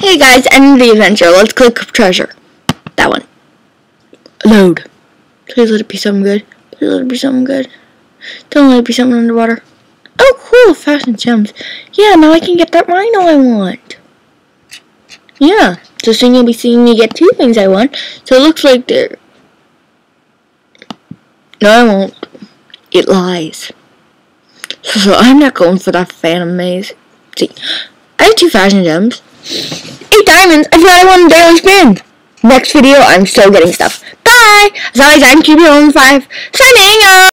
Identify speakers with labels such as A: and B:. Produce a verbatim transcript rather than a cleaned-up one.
A: Hey guys, end the adventure. Let's click treasure. That one. Load. Please let it be something good. Please let it be something good. Don't let it be something underwater. Oh, cool. Fashion gems. Yeah, now I can get that rhino I want. Yeah. So soon you'll be seeing me get two things I want. So it looks like they're... No, I won't. It lies. So I'm not going for that phantom maze. See, I have two fashion gems. Eight diamonds. I forgot I won a daily spin. Next video, I'm still getting stuff. Bye. As always, I'm Q B one five signing off.